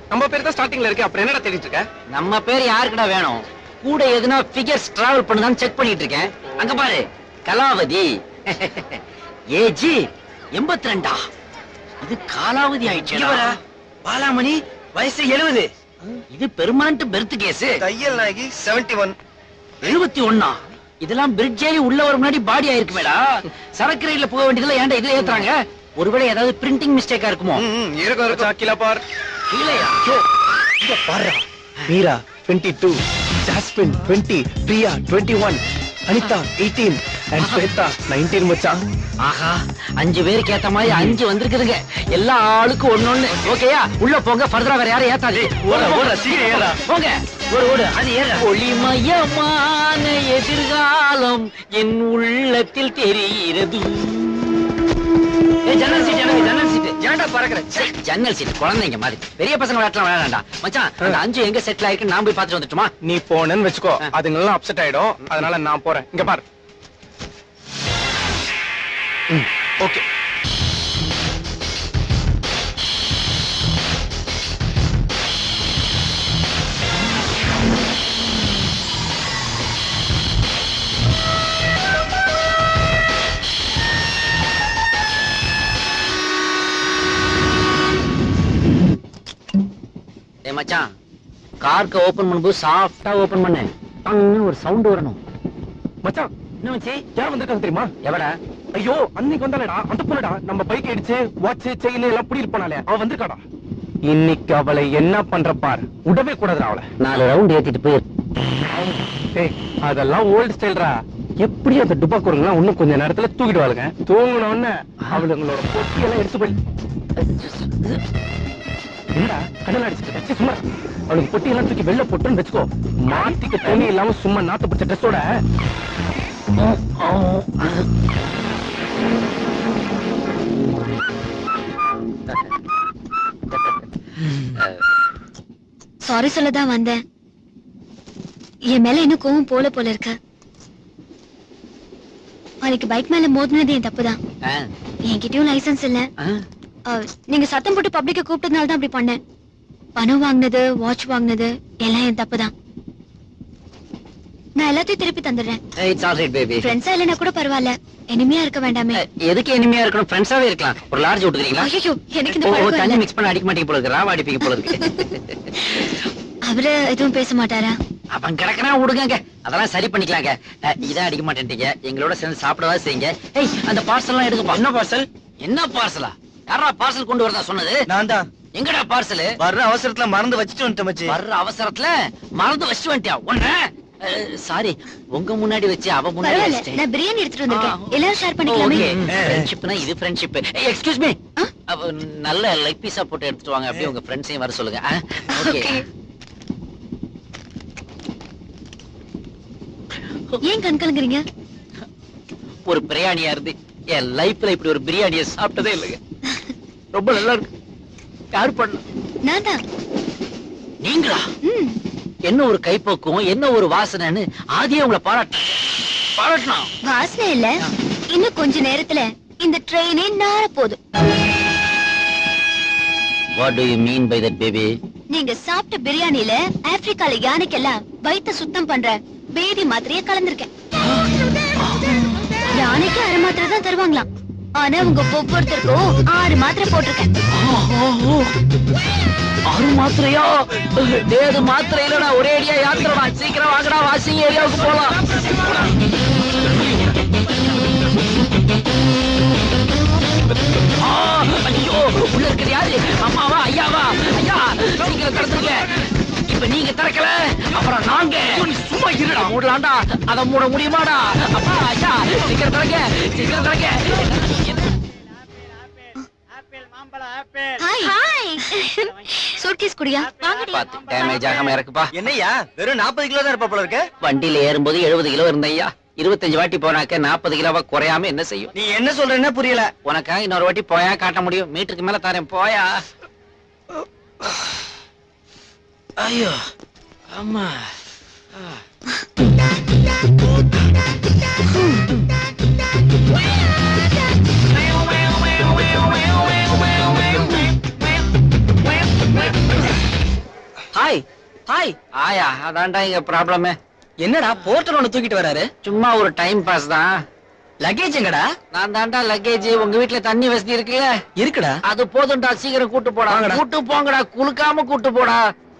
நம்ம பேர் தான் ஸ்டார்டிங்ல இருக்கு. அப்புறம் என்னடா தேடிட்டு இருக்க? நம்ம பேர் யாருக்குடா வேணும்? கூட எதுனா ஃபிகர்ஸ் டிராவல் பண்ணுதான்னு செக் பண்ணிட்டு இருக்கேன். அங்க பாரு, கலாவதி. ஏஜி 82. இது காலாவதி ஆயிடுச்சு. பாலாமணி வயசு 70. இது பெர்மனன்ட் பெர்த் கேஸ். தையல் நாயகி 71. 71. இதெல்லாம் பிரிட்ஜ் ஏறி உள்ள வர முன்னாடி பாடி ஆயிருக்குமேடா. சரக்கு ரயில்ல போக வேண்டியதுல ஏன்டா இதுல ஏத்துறாங்க? ஒருவேளை ஏதாவது பிரிண்டிங் மிஸ்டேக்கா இருக்குமோ? இருக்கும். கீழ பார். கீழயா? இங்க பாருடா. மீரா 22, ஜாஸ்மின் 20, பிரியா 21, அனிதா 18 and ஸ்வேதா 19 மச்சான். ஆஹா, 5 பேருக்கு ஏத்த மாதிரி 5 வந்திருக்குதுங்க. எல்லா ஆளுக்கும் ஒண்ணு. ஓகேயா? உள்ள போங்க. ஃபர்தரா வேற யாரும் ஏத்தாது. ஓட சீக்கிரம் ஏறா. போங்க. ஓடு. அது ஏற. ஒளிமயமான எதிர்காலம் என் உள்ளத்தில் தெரிகிறது. ஜன்னல் சீட் ஏன்டா பறக்குற? ஜன்னல் சீட் குழந்தைங்க மாதிரி. பெரிய பசங்க விளையாடலாம் விளையாடா மச்சான். அந்த 5 எங்க செட்டில் ஆயிருக்கு நான் போய் பார்த்துட்டு வந்துட்டுமா? நீ போனேன்னு வெச்சுக்கோ, அதுங்கெல்லாம் அப்செட் ஆயிடும். அதனால நான் போறேன். இங்க பாரு. ஓகே. மச்சான், கார்க்க ஓபன் பண்ணும்போது சாஃப்டா ஓபன் பண்ணு. ஒரு சவுண்ட் வரணும். மச்சான், என்ன மச்சி? யார் வந்திருக்காங்க தெரியுமா? எவடா? ஐயோ, அன்னைக்கு வந்தாலடா, அந்த பொண்ணுடா. நம்ம பைக் அடிச்சு வாட்ச் செயின் எல்லாம் புடிட்டு போனாலே அவ வந்திருக்காடா. இன்னைக்கு அவளை என்ன பண்ற பாரு. விடவே கூடாதுடா அவளை. 4 ரவுண்ட் ஏத்திட்டு போயிரு. ஏய், அதெல்லாம் ஓல்ட் ஸ்டைல்ரா. எப்படி அந்த டுபாக்கூருங்கலாம் இன்னும் கொஞ்ச நேரத்துல தூக்கிடுவாளுங்க. தூங்கினோன்னு அவளுங்களோட பொட்டியெல்லாம் எடுத்து போய் என்னடா கடல் அடிச்சுட்டு சும்மா அவளுக்கு பொட்டியெல்லாம் தூக்கி வெளில போட்டுன்னு வச்சுக்கோ. மாட்டிக்கு தண்ணி இல்லாம சும்மா நாத்து பிடிச்ச ட்ரெஸ்ஸோட சாரி சொல்லதான் வந்தேன். என் மேல இன்னும் கோவம் போல இருக்கு. அன்னைக்கு பைக் மேல மோதினது என் தப்புதான். என்கிட்டயும் லைசன்ஸ் இல்ல. நீங்க சத்தம் போட்டு பப்ளிக்க கூப்பிட்டதுனால தான் அப்படி பண்ணேன். பணம் வாங்கினது, வாட்ச் வாங்கினது எல்லாம் என் தப்புதான். நான் எல்லாத்தையும் திருப்பி தந்துடுறேன். It's all right baby. ஃப்ரெண்ட்ஸா இல்லனா கூட பரவாயில்ல. எனிமியா இருக்க வேண்டாமே. எதுக்கு எனிமியா இருக்கணும்? ஃப்ரெண்ட்ஸாவே இருக்கலாம். ஒரு லார்ஜ் விட்டுறீங்களா? ஐயோ, எனக்கு இந்த பழக்கம் தண்ணி இல்ல. மிக்ஸ் பண்ண அடிக்க மாட்டீங்க போல இருக்கு. ராவ அடிப்பீங்க போல இருக்கு. அவரு எதுவும் பேச மாட்டாரா? அவன் கிடக்குறா, விடுங்க. அதெல்லாம் சரி பண்ணிக்கலாங்க. இதான் அடிக்க மாட்டேன்றீங்க. எங்களோட சேர்ந்து சாப்பிடவா செய்யுங்க. ஏய், அந்த பார்சல் எல்லாம் எடுங்கப்பா. என்ன பார்சல்? என்ன பார்சலா? யாரா பார்சல் கொண்டு வரதா சொன்னது? நான் தான். எங்கடா பார்சல்? வர்ற அவசரத்துல மறந்து வச்சுட்டு வந்துட்டேன் மச்சி. வர்ற அவசரத்துல மறந்து வச்சுட்டு வந்துட்டியா? ஒண்ணு சாரி, உங்க முன்னாடி வச்சு அவ முன்னாடி பரவாயில்ல, வச்சிட்டேன். நான் பிரியாணி எடுத்துட்டு வந்திருக்கேன். எல்லாரும் ஷேர் பண்ணிக்கலாமே. ஃப்ரெண்ட்ஷிப்னா இது ஃப்ரெண்ட்ஷிப். எக்ஸ்கியூஸ் மீ, நல்ல லெக் பீஸா போட்டு எடுத்துட்டு வாங்க. அப்படியே உங்க ஃப்ரெண்ட்ஸையும் வர சொல்லுங்க. ஓகே. ஏன் கண் கலங்குறீங்க? ஒரு பிரியாணியா இருந்து என் லைஃப்ல இப்படி ஒரு பிரியாணியை சாப்பிட்டதே இல்லைங்க. ரொம்ப நல்லா இருக்கு. யாரு பண்ண? நான் தான். நீங்களா? என்ன ஒரு கைப்போக்கும், என்ன ஒரு வாசனைன்னு ஆதியே உங்களை பாராட்டணும். வாசனை இல்ல, இன்னும் கொஞ்ச நேரத்துல இந்த ட்ரெயினே நார போகுது. What do you mean by that, baby? நீங்க சாப்பிட்ட பிரியாணில ஆப்பிரிக்கால யானைக்கெல்லாம் வயித்தை சுத்தம் பண்ற பேதி மாத்திரையே கலந்திருக்கேன். யானைக்கு 1/2 மாத்திரை தான் தருவாங்களாம். ஆனா உங்க ஒவ்வொருத்தருக்கும் 6 மாத்திரை போட்டிருக்கேன். 6 மாத்திரையா? ஏது மாத்திரை இல்லடா, ஒரே அடியா யாத்திரமா. சீக்கிரம் வாங்கடா, வாஷிங் ஏரியாவுக்கு போலாம். ஐயோ, உள்ள இருக்கிறது யாரு? அம்மாவா, ஐயாவா? ஐயா, சீக்கிரம் திறந்துருங்க. இப்ப நீங்க திறக்கல, அப்புறம் நாங்க. சும்மா இருடா. மூடலாண்டா, அதை மூட முடியுமாடா? அப்பா, ஐயா, சீக்கிரம் திறக்க, சீக்கிரம் திறக்க. Hi hi. சூட்கேஸ் குடியா? வாங்கடி. பாத்து டேமேஜ் ஆகாம இறக்குப்பா. என்னய்யா, வெறும் 40 கிலோ தான் இருப்பா போல இருக்கு. வண்டியில ஏறும்போது 70 கிலோ இருந்தையா. 25 வாட்டி போனாக்க 40 கிலோவா குறையாம என்ன செய்யும்? நீ என்ன சொல்றேன்னு புரியல. உனக்கா இன்னொரு வாட்டி போயா காட்ட முடியும்? மீட்டருக்கு மேல தரேன், போயா. ஐயோ அம்மா. ஹாய். ஆயா அதான்டா இங்க ப்ராப்ளமே. என்னடா போர்ட்டல் ஒண்ணு தூக்கிட்டு வராரு? சும்மா ஒரு டைம் பாஸ் தான். லக்கேஜ் எங்கடா? நான் தான்டா லக்கேஜ். உங்க வீட்டுல தண்ணி வசதி இருக்குல்ல? இருக்குடா. அது போதும்டா, சீக்கிரம் கூட்டு போடா. வாங்கடா. கூட்டு போங்கடா, குளுக்காம கூட்டு போடா.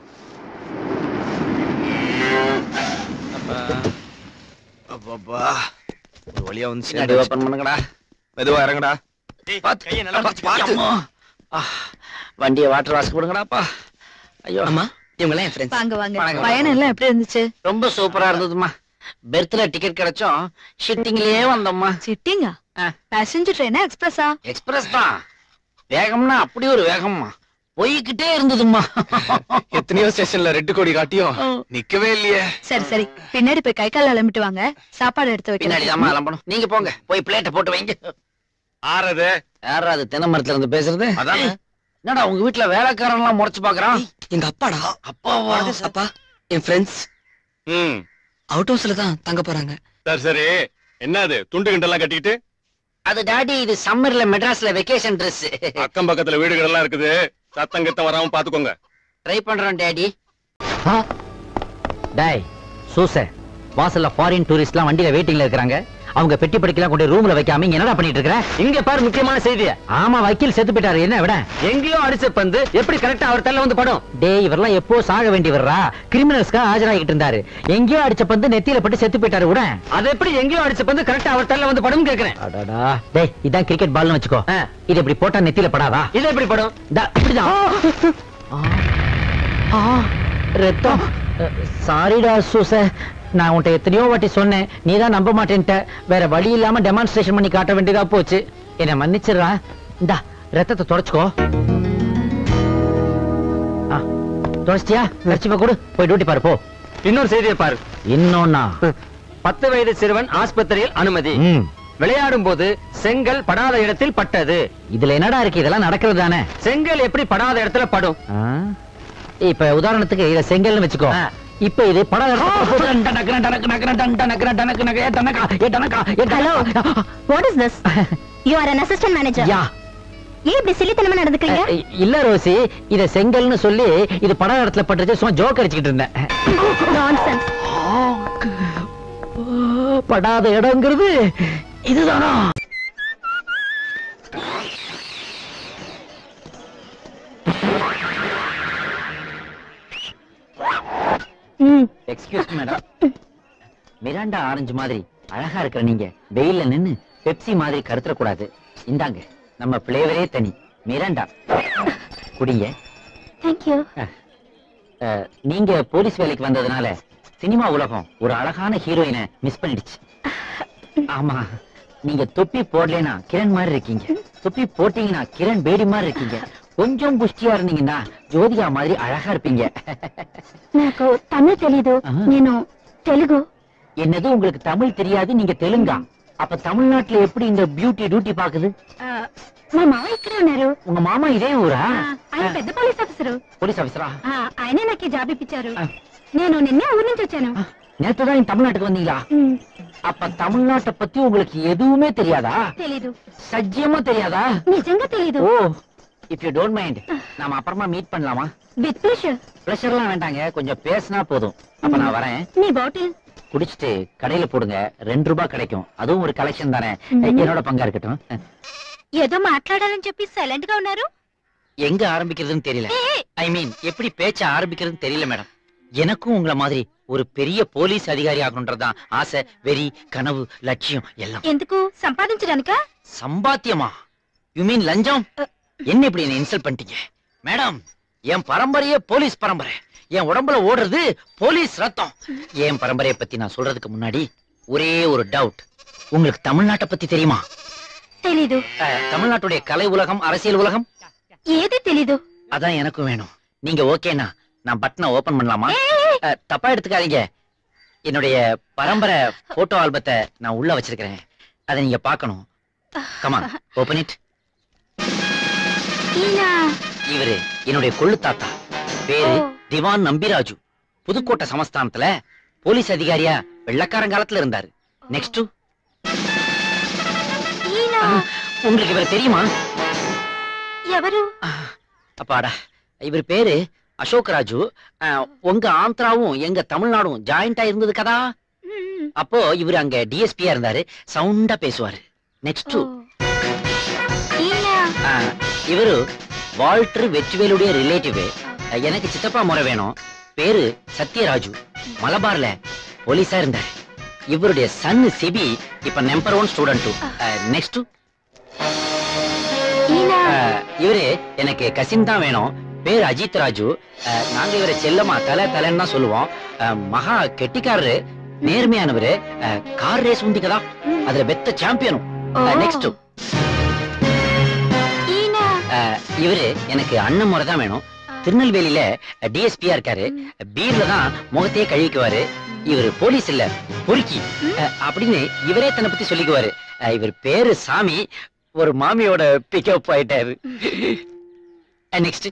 அப்பா ஒரு வழியா வந்து பின்னாடி ஓபன் பண்ணுங்கடா. மெதுவா இறங்குடா. கையை நல்லா பாத்து. வண்டியை வாட்டர் வாஷ் கொடுங்கடாப்பா. ஐயோ அம்மா இவங்க எல்லாம் என் ஃப்ரெண்ட்ஸ். வாங்க வாங்க. வணக்கம். பயணம் எல்லாம் எப்படி இருந்துச்சு? ரொம்ப சூப்பரா இருந்ததுமா. பெர்த்ல டிக்கெட் கிடைச்சோம், ஷிட்டிங்லயே வந்தோம்மா. சிட்டிங்கா? பேசஞ்சர் ட்ரெயினா எக்ஸ்பிரஸா? எக்ஸ்பிரஸ் தான். வேகம்னா அப்படி ஒரு வேகம்மா, போய்கிட்டே இருந்ததுமா. எத்தனையோ ஸ்டேஷன்ல ரெட் கொடி காட்டியும் நிக்கவே இல்லையே. சரி சரி, பின்னாடி போய் கை கால் அலம்பிட்டு வாங்க, சாப்பாடு எடுத்து பின்னாடி வைக்கிறேன். தான் அலம்பணும். நீங்க போங்க, போய் பிளேட்டை போட்டு வைங்க. ஆறது யாரா அது தென்னை மரத்துல இருந்து பேசுறது? அதான் என்னடா உங்க வீட்டுல வேலைக்காரன் எல்லாம் முறைச்சு பாக்குறான்? எங்க அப்பாடா. அப்பாவா? அப்பா என் ஃப்ரெண்ட்ஸ் அவுட் ஹவுஸ்ல தான் தங்க போறாங்க. சரி சரி, என்னது துண்டு கிண்டெல்லாம் கட்டிக்கிட்டு? அது டாடி, இது சம்மர்ல மெட்ராஸ்ல வெக்கேஷன் ட்ரெஸ். அக்கம் பக்கத்துல வீடுகள் எல்லாம் இருக்குது, சத்தம் கித்தம் வராம பாத்துக்கோங்க. ட்ரை பண்றோம் டாடி. டேய் சூச, வாசல்ல ஃபாரின் டூரிஸ்ட்லாம் வண்டியில வெயிட்டிங்ல இருக்காங்க. அவங்க பெட்டி படிக்கலாம் கொண்டு ரூம்ல வைக்காம இங்க என்னடா பண்ணிட்டு இருக்கற? இங்க பாரு முக்கியமான செய்தி. ஆமா, வக்கீல் செத்து போயிட்டாரு. என்ன விட எங்கேயோ அடிச்ச பந்து எப்படி கரெக்டா அவர் தள்ள வந்து படும்? டேய் இவரெல்லாம் எப்போ சாக வேண்டியவரா? கிரிமினல்ஸ்க்கு ஆஜராகிட்டு இருந்தாரு. எங்கேயோ அடிச்ச பந்து நெத்தியில பட்டு செத்து போயிட்டாரு. விட அது எப்படி எங்கேயோ அடிச்ச பந்து கரெக்டா அவர் தள்ள வந்து படும் கேக்குறேன். அடடா டேய், இதான் கிரிக்கெட் பால்னு வச்சுக்கோ. இது இப்படி போட்டா நெத்தியில படாதா? இது எப்படி படும்? இப்படிதான். ரத்தம். சாரிடா சூச, நான் உன்ட்ட எத்தனையோ வாட்டி சொன்னேன், நீதான் நம்ப மாட்டேன்ட்ட. வேற வழி இல்லாம டெமான்ஸ்ட்ரேஷன் பண்ணி காட்ட வேண்டியதா போச்சு. என்ன மன்னிச்சிடுறா. இந்தா ரத்தத்தை தொடச்சுக்கோ. தொடச்சியா? லட்சியமா கொடு, போய் டியூட்டி பாரு போ. இன்னொரு செய்தியை பாரு. இன்னொன்னா? 10 வயது சிறுவன் ஆஸ்பத்திரியில் அனுமதி. விளையாடும் போது செங்கல் படாத இடத்தில் பட்டது. இதுல என்னடா இருக்கு? இதெல்லாம் நடக்கிறது தானே. செங்கல் எப்படி படாத இடத்துல படும்? இப்ப உதாரணத்துக்கு இத செங்கல்னு வச்சுக்கோ. இப்ப இது படாத hello, what is this? You are an assistant manager. Yeah. ஏன் இப்படி சில்லித்தனமா நடந்துக்கிறீங்க? இல்ல ரோசி, இத செங்கல்னு சொல்லி இது படாத இடத்துல பட்டுச்சு, சும்மா ஜோக் அடிச்சுக்கிட்டு இருந்தேன். நான்சென்ஸ். படாத இடம்ங்கிறது இதுதானா? எக்ஸ்கியூஸ் மேடம், மிராண்டா ஆரஞ்சு மாதிரி அழகா இருக்கிற நீங்க வெயில்ல நின்னு பெப்சி மாதிரி கருத்துற கூடாது. இந்தாங்க, நம்ம பிளேவரே தனி மிராண்டா, குடிங்க. Thank you. நீங்க போலீஸ் வேலைக்கு வந்ததுனால சினிமா உலகம் ஒரு அழகான ஹீரோயினை மிஸ் பண்ணிடுச்சு. ஆமா, நீங்க தொப்பி போடலைன்னா கிரண் மாதிரி இருக்கீங்க, தொப்பி போட்டீங்கன்னா கிரண் பேடி மாதிரி இருக்கீங்க, கொஞ்சம் புஷ்டியா இருந்தீங்கன்னா ஜோதிகா மாதிரி அழகா இருப்பீங்க. నాకు తమిళ తెలీదు, నేను తెలుగు. என்னது உங்களுக்கு தமிழ் தெரியாது, நீங்க தெலுங்கா? அப்ப தமிழ்நாட்டுல எப்படி இந்த பியூட்டி டியூட்டி பாக்குது? మా మామ ఇక్కడే ఉన్నారు. உங்க மாமா இதே ஊரா? ఆయన పెద్ద పోలీస్ ఆఫీసరు. போலீஸ் ஆபீசரா? ఆయనే నాకు జాబ్ ఇప్పించారు. నేను నిన్నే ఊరు నుంచి వచ్చాను. நேத்துதான் இந்த தமிழ்நாட்டுக்கு வந்தீங்களா? அப்ப தமிழ்நாட்டை பத்தி உங்களுக்கு எதுவுமே தெரியாதா? తెలీదు. சத்தியமா தெரியாதா? నిజంగా తెలీదు. ஓ, இஃப் யூ டோன்ட் மைண்ட், நாம அப்புறமா மீட் பண்ணலாமா? With pleasure. பிரஷர்லாம் வேண்டாங்க, கொஞ்சம் பேசினா போதும். அப்ப நான் வரேன். నీ బాటిల్ குடிச்சிட்டு கடையில போடுங்க, 2 ரூபாய் கிடைக்கும். அதுவும் ஒரு கலெக்ஷன் தானே, என்னோட பங்கா இருக்கட்டும். ఏదో మాట్లాడాలని చెప్పి సైలెంట్ గా ఉన్నారు. எங்க ஆரம்பிக்கிறதுன்னு தெரியல. ஐ மீன் எப்படி பேச்ச ஆரம்பிக்கிறதுன்னு தெரியல மேடம். எனக்கும் உங்களை மாதிரி ஒரு பெரிய போலீஸ் அதிகாரி ஆகணும்ன்றதான் ஆசை, வெறி, கனவு, லட்சியம் எல்லாம். ఎందుకు? సంపాదించడానికా? சம்பாத்தியமா? யூ மீன் லஞ்சம்? என்ன இப்படி என்ன இன்சல்ட் பண்ணிட்டீங்க மேடம்? என் பரம்பரையே போலீஸ் பரம்பரை, என் உடம்புல ஓடுறது போலீஸ் ரத்தம். என் பரம்பரையை பத்தி நான் சொல்றதுக்கு முன்னாடி ஒரே ஒரு டவுட், உங்களுக்கு தமிழ்நாட்டை பத்தி தெரியுமா? తెలీదు. தமிழ்நாட்டுடைய கலை உலகம், அரசியல் உலகம் ఏది తెలీదు. அதான் எனக்கும் வேணும். நீங்க ஓகேனா நான் பட்டனை ஓபன் பண்ணலாமா? தப்பா எடுத்துக்காதீங்க, என்னுடைய பரம்பரை போட்டோ ஆல்பத்தை நான் உள்ள வச்சிருக்கிறேன், அதை நீங்க பார்க்கணும். Come on, open it. இவரு என்னுடைய கொள்ளு தாத்தா, பேரு திவான் நம்பிராஜு. புதுக்கோட்டை சமஸ்தானத்துல போலீஸ் அதிகாரியா வெள்ளக்காரங்காலத்துல இருந்தாரு. நெக்ஸ்ட், உங்களுக்கு இவர் தெரியுமா? ఎవరు? அப்பாடா, இவர் பேரு அசோக் ராஜு உங்க ஆந்திராவும் எங்க தமிழ்நாடும் ஜாயிண்டா இருந்தது கதா. அப்போ இவரு அங்க டிஎஸ்பியா இருந்தாரு, சவுண்டா பேசுவாரு. நெக்ஸ்ட் இவரு வால்டர் வெற்றிவேலுடைய ரிலேட்டிவ். எனக்கு சித்தப்பா முறை வேணும். பேரு சத்யராஜு, மலபார்ல போலீஸா இருந்தாரு. இவருடைய சன் சிபி இப்ப நம்பர் 1 ஸ்டூடெண்ட். நெக்ஸ்ட் இவரு எனக்கு கசின் தான் வேணும். பேர் அஜித் ராஜு. நாங்க இவரை செல்லமா தலைன்னு தான் சொல்லுவோம். மகா கெட்டிக்காரரு, நேர்மையானவரு. கார் ரேஸ் உண்டிக்கதா, அதுல பெத்த சாம்பியனும். நெக்ஸ்ட் இவரு எனக்கு அண்ணன் முறை தான் வேணும். திருநெல்வேலியில டிஎஸ்பியா இருக்காரு. பீர்ல தான் முகத்தையே கழுவிக்குவாரு. இவரு போலீஸ் இல்ல, பொறுக்கி அப்படின்னு இவரே தன்னை பத்தி சொல்லிக்குவாரு. இவர் பேரு சாமி. ஒரு மாமியோட பிக்கப் ஆயிட்டாரு. நெக்ஸ்ட்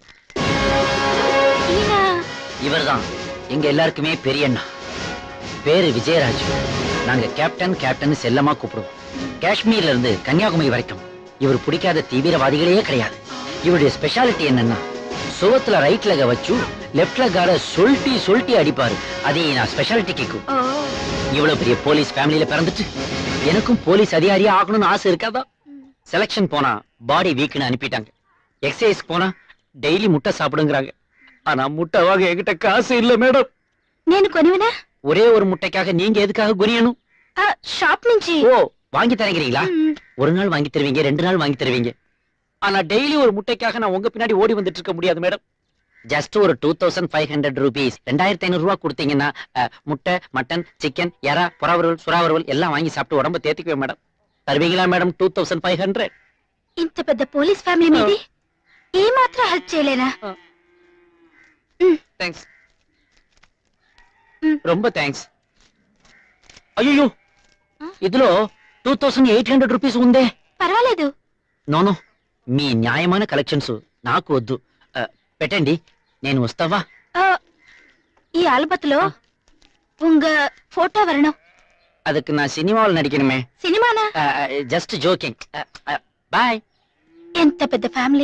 இவர்தான் எங்க எல்லாருக்குமே பெரிய அண்ணா. பேரு விஜயராஜ். நாங்க கேப்டன் செல்லமா கூப்பிடுவோம். காஷ்மீர்ல இருந்து கன்னியாகுமரி வரைக்கும் இவர் பிடிக்காத தீவிரவாதிகளே கிடையாது. இவருடைய ஸ்பெஷாலிட்டி என்னன்னா, சுவத்துல ரைட் லெக வச்சு லெப்ட் லெக்கார சொல்லிட்டி அடிப்பாரு. அதே நான் ஸ்பெஷாலிட்டி கேக்கும். இவ்வளவு பெரிய போலீஸ் ஃபேமிலியில பிறந்துட்டு எனக்கும் போலீஸ் அதிகாரியா ஆகணும்னு ஆசை இருக்காதா? செலக்ஷன் போனா பாடி வீக்னு அனுப்பிட்டாங்க. எக்ஸசைஸ் போனா டெய்லி முட்டை சாப்பிடுங்கிறாங்க. ஆனா முட்டை வாங்க என்கிட்ட காசு இல்ல மேடம். నేను కొనివనా? ஒரே ஒரு முட்டைக்காக நீங்க எதுக்காக குனியணும்? ஷாப் నుంచి. ஓ, வாங்கி தரீங்களா? ஒரு நாள் வாங்கி தருவீங்க, 2 நாள் வாங்கி தருவீங்க. ஆனா டெய்லி ஒரு முட்டைக்காக நான் உங்க பின்னாடி ஓடி வந்துட்டு இருக்க முடியாது மேடம். ஜஸ்ட் ஒரு 2500 ரூபீஸ், 2500 ரூபாய் கொடுத்தீங்கன்னா முட்டை, மட்டன், சிக்கன், எறா, புறாவரவல், சுறாவரவல் எல்லாம் வாங்கி சாப்பிட்டு உடம்ப தேத்திக்குவேன் மேடம். తరువీగిలా మేడం 2500. ఇంత పెద్ద పోలీస్ ఫ్యామిలీ మీది ఏ మాత్రం హెల్ప్ చేయలేనా? థాంక్స్. ரொம்ப థాంక్స్. అయ్యో ఇదిలో 2800 రూపీస్ ఉందే. పర్వాలేదు. నో మీ న్యాయమైన కలెక్షన్స్ నాకు వద్దు. పెట్టండి, నేను వస్తావా? ఈ ఆల్బత్లో உங்க போட்டோ வரணும். அதுக்கு நான் சினிமாவில் நடிக்கணுமே. சினிமானா? Just joking. பாய். ఎంత పెద్ద ఫ్యామిలీ.